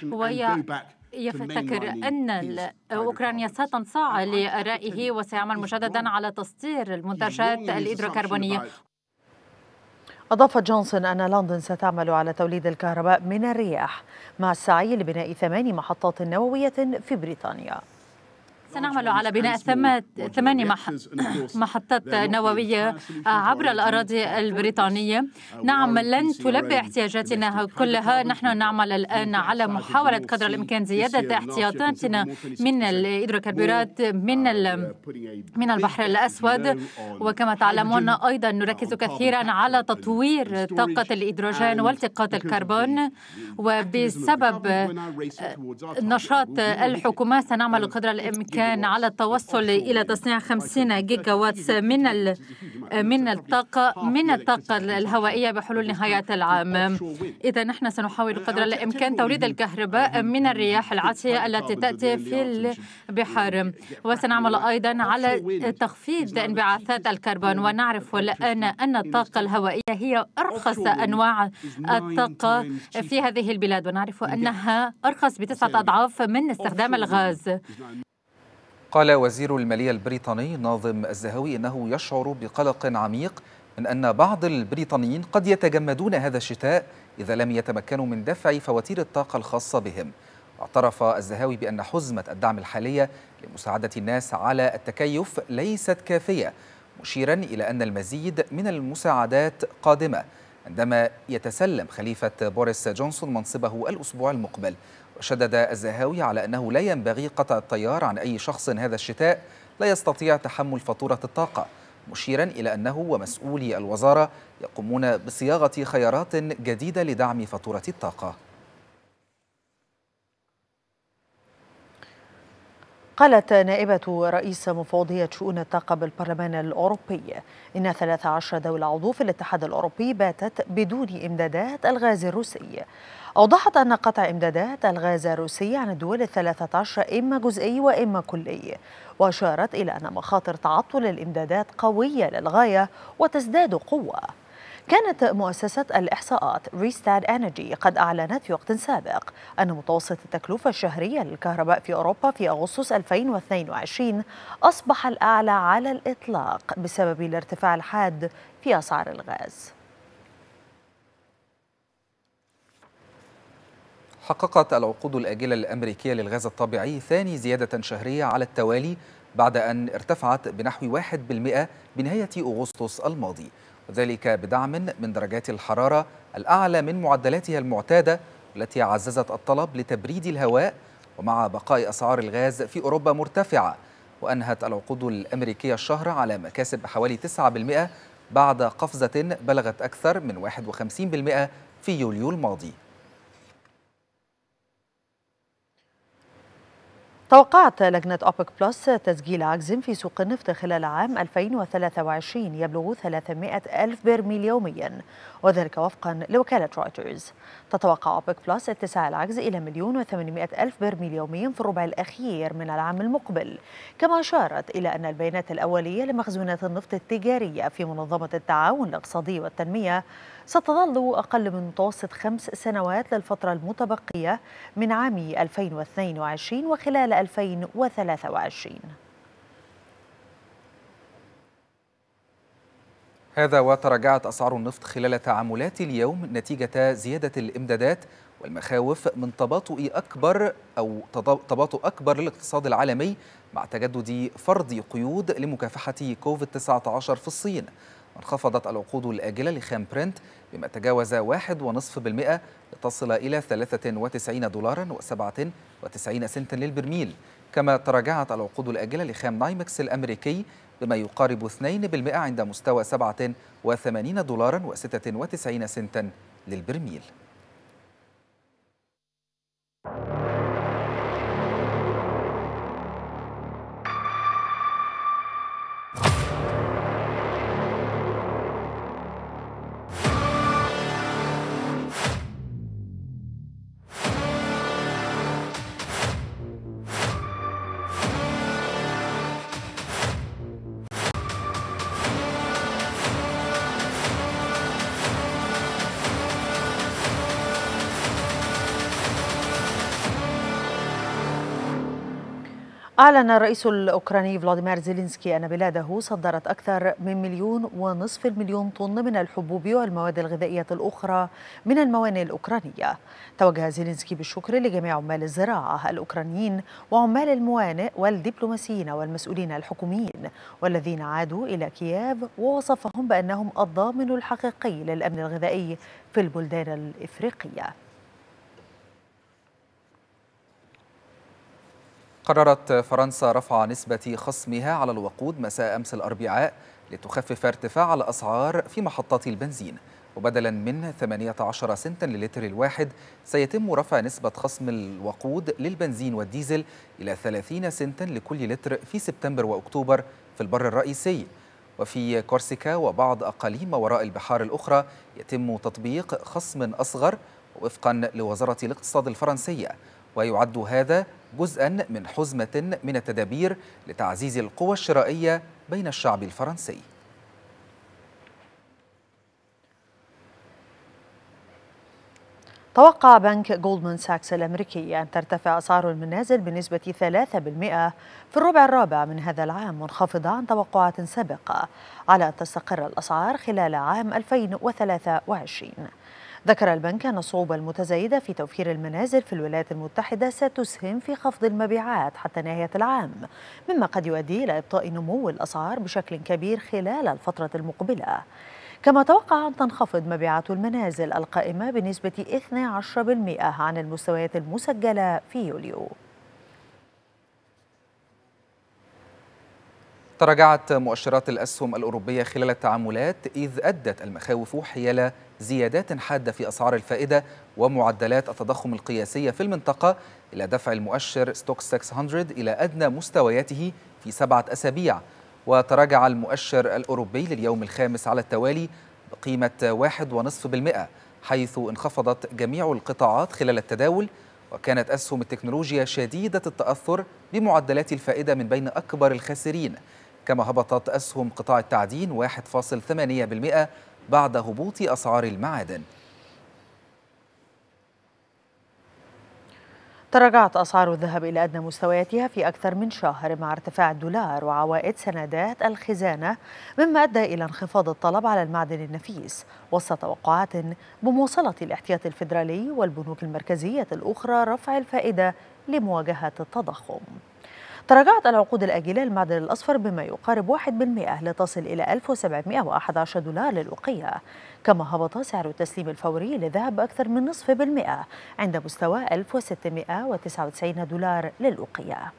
يفتكر أن أوكرانيا ستنصاع لرأيه وسيعمل مجددا على تصدير المنتجات الهيدروكربونية. أضاف جونسون أن لندن ستعمل على توليد الكهرباء من الرياح مع السعي لبناء 8 محطات نووية في بريطانيا. سنعمل على بناء 8 محطات نووية عبر الأراضي البريطانية. نعم، لن تلبي احتياجاتنا كلها. نحن نعمل الآن على محاولة قدر الإمكان زيادة احتياطاتنا من الهيدروكربورات من البحر الأسود. وكما تعلمون أيضا نركز كثيرا على تطوير طاقة الهيدروجين والتقاط الكربون. وبسبب نشاط الحكومة سنعمل قدر الإمكان على التوصل إلى تصنيع 50 جيجا واتس من الطاقة الهوائية بحلول نهاية العام. إذا نحن سنحاول قدر الإمكان توليد الكهرباء من الرياح العاتية التي تأتي في البحار، وسنعمل أيضا على تخفيض انبعاثات الكربون. ونعرف الآن أن الطاقة الهوائية هي أرخص أنواع الطاقة في هذه البلاد، ونعرف أنها أرخص ب9 أضعاف من استخدام الغاز. قال وزير المالية البريطاني ناظم الزهوي إنه يشعر بقلق عميق من أن بعض البريطانيين قد يتجمدون هذا الشتاء إذا لم يتمكنوا من دفع فواتير الطاقة الخاصة بهم. اعترف الزهاوي بأن حزمة الدعم الحالية لمساعدة الناس على التكيف ليست كافية، مشيرا إلى أن المزيد من المساعدات قادمة عندما يتسلم خليفة بوريس جونسون منصبه الأسبوع المقبل. وشدد الزهاوي على أنه لا ينبغي قطع التيار عن أي شخص هذا الشتاء لا يستطيع تحمل فاتورة الطاقة، مشيرا إلى أنه ومسؤولي الوزارة يقومون بصياغة خيارات جديدة لدعم فاتورة الطاقة. قالت نائبة رئيس مفوضية شؤون الطاقة بالبرلمان الأوروبي إن 13 دولة عضو في الاتحاد الأوروبي باتت بدون إمدادات الغاز الروسي. أوضحت أن قطع إمدادات الغاز الروسي عن الدول 13 إما جزئي وإما كلي، وأشارت إلى أن مخاطر تعطل الإمدادات قوية للغاية وتزداد قوة. كانت مؤسسة الإحصاءات ريستاد إنرجي قد أعلنت في وقت سابق أن متوسط التكلفة الشهرية للكهرباء في أوروبا في أغسطس 2022 أصبح الأعلى على الإطلاق بسبب الارتفاع الحاد في أسعار الغاز. حققت العقود الآجلة الأمريكية للغاز الطبيعي ثاني زيادة شهرية على التوالي بعد أن ارتفعت بنحو 1% بنهاية أغسطس الماضي، وذلك بدعم من درجات الحرارة الأعلى من معدلاتها المعتادة التي عززت الطلب لتبريد الهواء، ومع بقاء أسعار الغاز في أوروبا مرتفعة. وأنهت العقود الأمريكية الشهر على مكاسب حوالي 9% بعد قفزة بلغت أكثر من 51% في يوليو الماضي. توقعت لجنة أوبك بلس تسجيل عجز في سوق النفط خلال عام 2023 يبلغ 300 ألف برميل يوميا، وذلك وفقا لوكالة رويترز. تتوقع أوبك بلس اتساع العجز إلى 1,800,000 برميل يوميا في الربع الأخير من العام المقبل، كما أشارت إلى أن البيانات الأولية لمخزونات النفط التجارية في منظمة التعاون الاقتصادي والتنمية ستظل أقل من متوسط 5 سنوات للفترة المتبقية من عام 2022 وخلال 2023. هذا وتراجعت أسعار النفط خلال تعاملات اليوم نتيجة زيادة الإمدادات والمخاوف من تباطؤ أكبر للاقتصاد العالمي مع تجدد فرض قيود لمكافحة كوفيد-19 في الصين. وانخفضت العقود الآجلة لخام برنت بما تجاوز 1.5% لتصل إلى $93.97 للبرميل، كما تراجعت العقود الآجلة لخام نايمكس الأمريكي بما يقارب 2% عند مستوى $87.96 للبرميل. أعلن الرئيس الأوكراني فلاديمير زيلينسكي أن بلاده صدرت أكثر من 1.5 مليون طن من الحبوب والمواد الغذائية الأخرى من الموانئ الأوكرانية. توجه زيلينسكي بالشكر لجميع عمال الزراعة الأوكرانيين وعمال الموانئ والدبلوماسيين والمسؤولين الحكوميين والذين عادوا إلى كييف، ووصفهم بأنهم الضامن الحقيقي للأمن الغذائي في البلدان الإفريقية. قررت فرنسا رفع نسبة خصمها على الوقود مساء أمس الأربعاء لتخفف ارتفاع الأسعار في محطات البنزين، وبدلا من 18 سنتا للتر الواحد سيتم رفع نسبة خصم الوقود للبنزين والديزل إلى 30 سنتا لكل لتر في سبتمبر وأكتوبر في البر الرئيسي. وفي كورسيكا وبعض أقاليم وراء البحار الأخرى يتم تطبيق خصم أصغر وفقا لوزارة الاقتصاد الفرنسية، ويعد هذا جزءا من حزمة من التدابير لتعزيز القوى الشرائية بين الشعب الفرنسي. توقع بنك جولدمان ساكس الأمريكي أن ترتفع أسعار المنازل بنسبة 3% في الربع الرابع من هذا العام، منخفضة عن توقعات سابقة على أن تستقر الأسعار خلال عام 2023. ذكر البنك أن الصعوبة المتزايدة في توفير المنازل في الولايات المتحدة ستسهم في خفض المبيعات حتى نهاية العام، مما قد يؤدي إلى إبطاء نمو الأسعار بشكل كبير خلال الفترة المقبلة. كما توقع أن تنخفض مبيعات المنازل القائمة بنسبة 12% عن المستويات المسجلة في يوليو. تراجعت مؤشرات الأسهم الأوروبية خلال التعاملات، إذ أدت المخاوف حيال زيادات حادة في أسعار الفائدة ومعدلات التضخم القياسية في المنطقة إلى دفع المؤشر ستوكس 600 إلى أدنى مستوياته في 7 أسابيع. وتراجع المؤشر الأوروبي لليوم الخامس على التوالي بقيمة 1.5%، حيث انخفضت جميع القطاعات خلال التداول، وكانت أسهم التكنولوجيا شديدة التأثر بمعدلات الفائدة من بين أكبر الخاسرين. كما هبطت أسهم قطاع التعدين 1.8% بعد هبوط أسعار المعادن. تراجعت أسعار الذهب إلى أدنى مستوياتها في أكثر من شهر مع ارتفاع الدولار وعوائد سندات الخزانة، مما أدى إلى انخفاض الطلب على المعدن النفيس وسط توقعات بمواصلة الاحتياط الفيدرالي والبنوك المركزية الأخرى رفع الفائدة لمواجهة التضخم. تراجعت العقود الآجلة للمعدن الأصفر بما يقارب 1% لتصل إلى 1711 دولار للأوقية، كما هبط سعر التسليم الفوري للذهب بأكثر من 0.5% عند مستوى 1699 دولار للأوقية.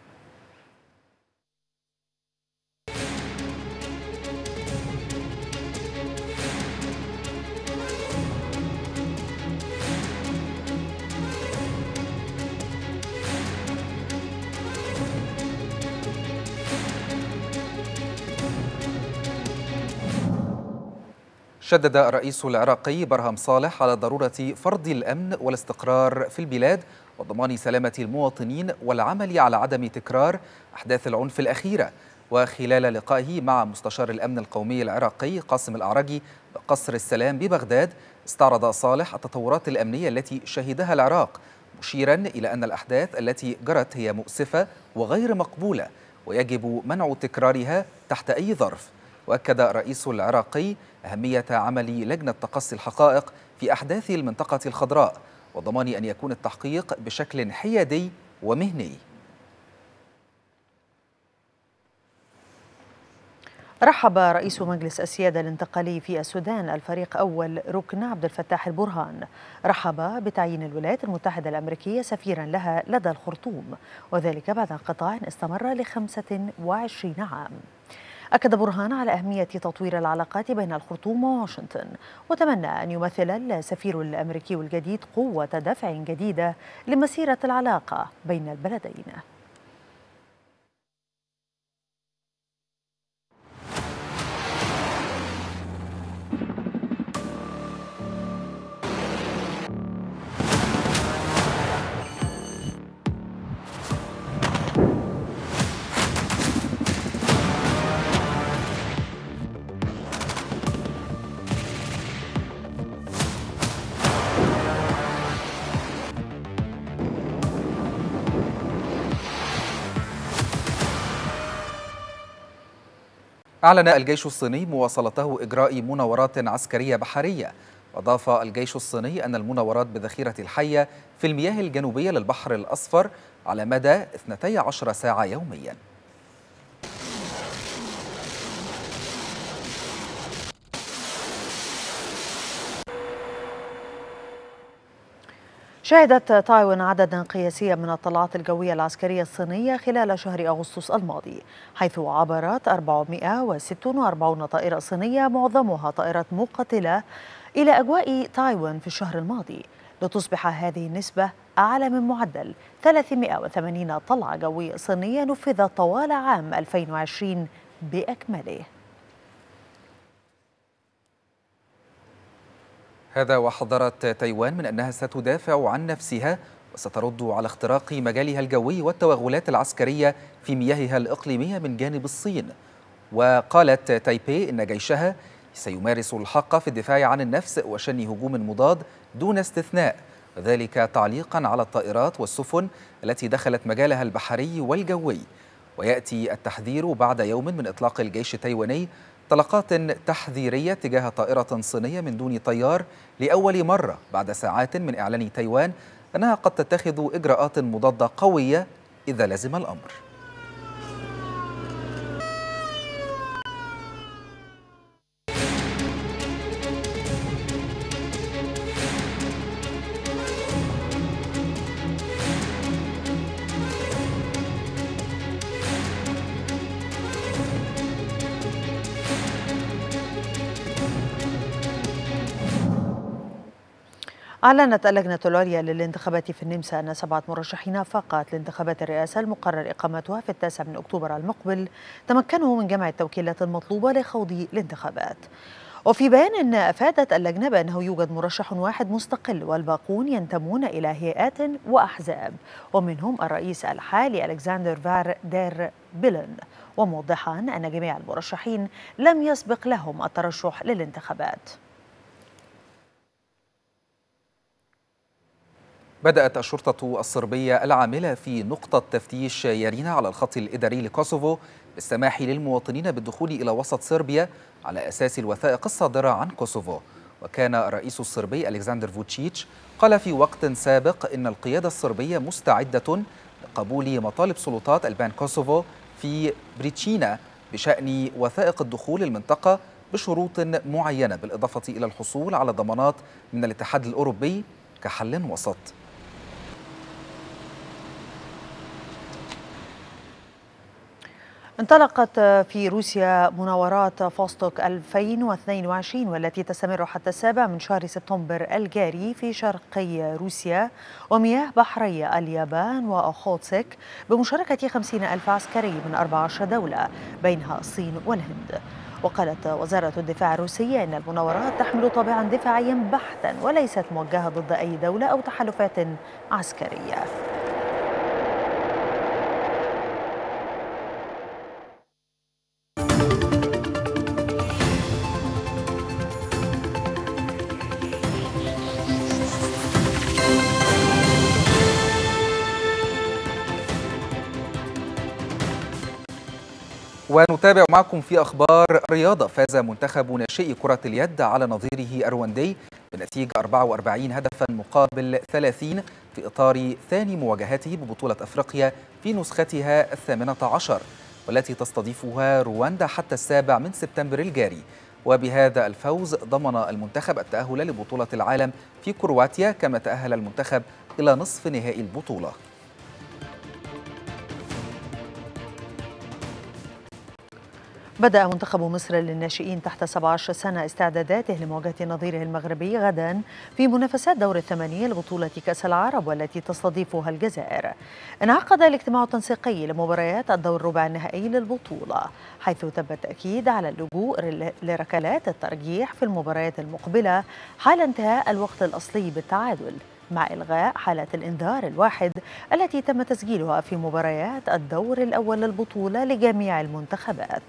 شدد الرئيس العراقي برهم صالح على ضرورة فرض الأمن والاستقرار في البلاد وضمان سلامة المواطنين والعمل على عدم تكرار أحداث العنف الأخيرة. وخلال لقائه مع مستشار الأمن القومي العراقي قاسم الأعرجي بقصر السلام ببغداد، استعرض صالح التطورات الأمنية التي شهدها العراق، مشيرا إلى أن الأحداث التي جرت هي مؤسفة وغير مقبولة ويجب منع تكرارها تحت أي ظرف. وأكد الرئيس العراقي أهمية عمل لجنة تقصي الحقائق في أحداث المنطقة الخضراء وضمان أن يكون التحقيق بشكل حيادي ومهني. رحب رئيس مجلس السيادة الانتقالي في السودان الفريق أول ركن عبد الفتاح البرهان، رحب بتعيين الولايات المتحدة الأمريكية سفيرا لها لدى الخرطوم، وذلك بعد انقطاع استمر ل25 عام. أكد برهان على أهمية تطوير العلاقات بين الخرطوم وواشنطن، وتمنى أن يمثل السفير الأمريكي الجديد قوة دفع جديدة لمسيرة العلاقة بين البلدين. أعلن الجيش الصيني مواصلته إجراء مناورات عسكرية بحرية. وأضاف الجيش الصيني أن المناورات بذخيرة الحية في المياه الجنوبية للبحر الأصفر على مدى 12 ساعة يومياً. شهدت تايوان عددا قياسيا من الطلعات الجوية العسكرية الصينية خلال شهر أغسطس الماضي، حيث عبرت 446 طائرة صينية معظمها طائرات مقاتلة إلى أجواء تايوان في الشهر الماضي، لتصبح هذه النسبة أعلى من معدل 380 طلعة جوية صينية نفذت طوال عام 2020 بأكمله. هذا وحذرت تايوان من أنها ستدافع عن نفسها وسترد على اختراق مجالها الجوي والتوغلات العسكرية في مياهها الإقليمية من جانب الصين. وقالت تايبي إن جيشها سيمارس الحق في الدفاع عن النفس وشن هجوم مضاد دون استثناء، وذلك تعليقا على الطائرات والسفن التي دخلت مجالها البحري والجوي. ويأتي التحذير بعد يوم من إطلاق الجيش التايواني طلقات تحذيرية تجاه طائرة صينية من دون طيار لأول مرة بعد ساعات من إعلان تايوان أنها قد تتخذ إجراءات مضادة قوية إذا لزم الأمر. أعلنت اللجنة العليا للانتخابات في النمسا أن 7 مرشحين فقط لانتخابات الرئاسة المقرر إقامتها في 9 أكتوبر المقبل تمكنوا من جمع التوكيلات المطلوبة لخوض الانتخابات. وفي بيان أفادت اللجنة بأنه يوجد مرشح واحد مستقل والباقون ينتمون إلى هيئات وأحزاب، ومنهم الرئيس الحالي ألكسندر فار دير بيلن، وموضحا أن جميع المرشحين لم يسبق لهم الترشح للانتخابات. بدأت الشرطة الصربية العاملة في نقطة تفتيش يارينا على الخط الإداري لكوسوفو بالسماح للمواطنين بالدخول إلى وسط صربيا على أساس الوثائق الصادرة عن كوسوفو. وكان الرئيس الصربي ألكسندر فوتشيتش قال في وقت سابق إن القيادة الصربية مستعدة لقبول مطالب سلطات البان كوسوفو في بريتشينا بشأن وثائق الدخول المنطقة بشروط معينة، بالإضافة إلى الحصول على ضمانات من الاتحاد الأوروبي كحل وسط. انطلقت في روسيا مناورات فوستوك 2022 والتي تستمر حتى 7 من شهر سبتمبر الجاري في شرقي روسيا ومياه بحري اليابان وأوخوتسك بمشاركة 50,000 عسكري من 14 دولة بينها الصين والهند. وقالت وزارة الدفاع الروسية إن المناورات تحمل طابعا دفاعيا بحتا وليست موجهة ضد أي دولة أو تحالفات عسكرية. ونتابع معكم في أخبار الرياضة. فاز منتخب ناشئي كرة اليد على نظيره الرواندي بنتيجة 44 هدفا مقابل 30 في إطار ثاني مواجهاته ببطولة أفريقيا في نسختها 18 والتي تستضيفها رواندا حتى 7 من سبتمبر الجاري. وبهذا الفوز ضمن المنتخب التأهل لبطولة العالم في كرواتيا، كما تأهل المنتخب إلى نصف نهائي البطولة. بدأ منتخب مصر للناشئين تحت 17 سنة استعداداته لمواجهة نظيره المغربي غدا في منافسات دور الثمانية لبطولة كأس العرب والتي تستضيفها الجزائر. انعقد الاجتماع التنسيقي لمباريات الدور ربع النهائي للبطولة، حيث تم التأكيد على اللجوء لركلات الترجيح في المباريات المقبلة حال انتهاء الوقت الأصلي بالتعادل، مع إلغاء حالة الإنذار الواحد التي تم تسجيلها في مباريات الدور الأول للبطولة لجميع المنتخبات.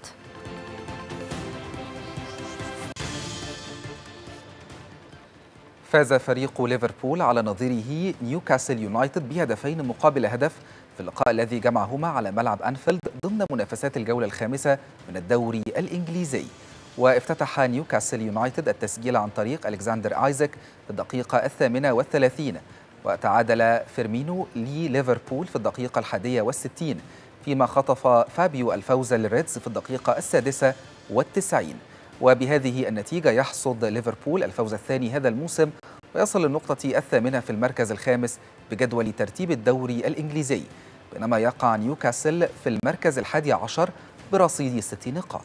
فاز فريق ليفربول على نظيره نيوكاسل يونايتد بهدفين مقابل هدف في اللقاء الذي جمعهما على ملعب أنفيلد ضمن منافسات الجولة الخامسة من الدوري الإنجليزي. وافتتح نيوكاسل يونايتد التسجيل عن طريق ألكسندر آيزاك في الدقيقة 38، وتعادل فيرمينو لليفربول في الدقيقة 61، فيما خطف فابيو الفوز للريدز في الدقيقة 96. وبهذه النتيجة يحصد ليفربول الفوز الثاني هذا الموسم ويصل للنقطة 8 في المركز الخامس بجدول ترتيب الدوري الإنجليزي، بينما يقع نيوكاسل في المركز 11 برصيد 6 نقاط.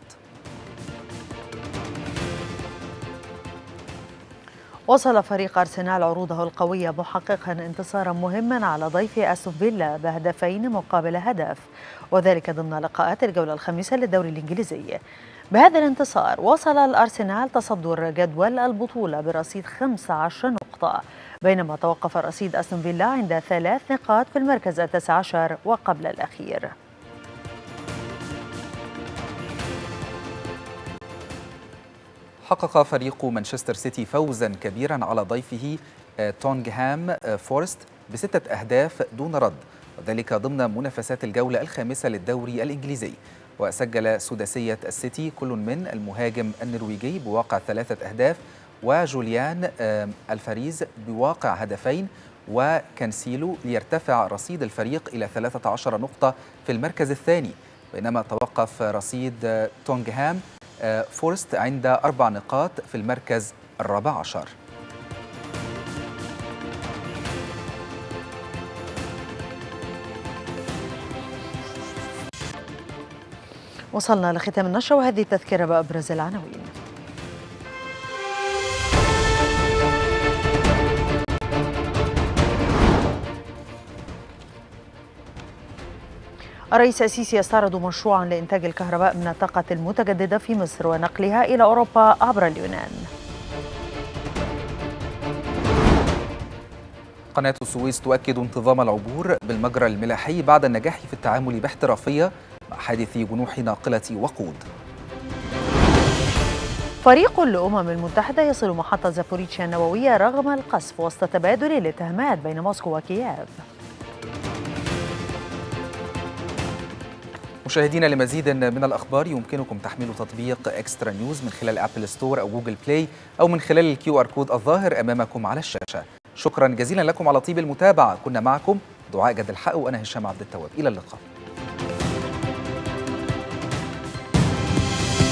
وصل فريق أرسنال عروضه القوية محققا انتصارا مهما على ضيف أستون فيلا بهدفين مقابل هدف، وذلك ضمن لقاءات الجولة الخامسة للدوري الإنجليزي. بهذا الانتصار وصل الأرسنال تصدر جدول البطولة برصيد 15 نقطة، بينما توقف رصيد أستون فيلا عند 3 نقاط في المركز 19 وقبل الأخير. حقق فريق مانشستر سيتي فوزا كبيرا على ضيفه توتنهام فورست ب6 أهداف دون رد، وذلك ضمن منافسات الجولة الخامسة للدوري الإنجليزي. وسجل سداسية السيتي كل من المهاجم النرويجي بواقع 3 أهداف، وجوليان الفاريز بواقع هدفين، وكانسيلو ليرتفع رصيد الفريق إلى 13 نقطة في المركز الثاني، بينما توقف رصيد توتنهام فورست عند 4 نقاط في المركز 14. وصلنا لختام النشرة وهذه تذكرة بأبرز العناوين. الرئيس السيسي يستعرض مشروعا لإنتاج الكهرباء من الطاقة المتجددة في مصر ونقلها إلى أوروبا عبر اليونان. قناة السويس تؤكد انتظام العبور بالمجرى الملاحي بعد النجاح في التعامل باحترافية مع حادث جنوح ناقلة وقود. فريق الأمم المتحدة يصل محطة زابوريتشيا النووية رغم القصف وسط تبادل الاتهامات بين موسكو وكييف. مشاهدينا لمزيد من الأخبار يمكنكم تحميل تطبيق إكسترا نيوز من خلال أبل ستور أو جوجل بلاي أو من خلال الQR كود الظاهر أمامكم على الشاشة. شكرا جزيلا لكم على طيب المتابعة. كنا معكم دعاء جد الحق وأنا هشام عبد التواب. إلى اللقاء.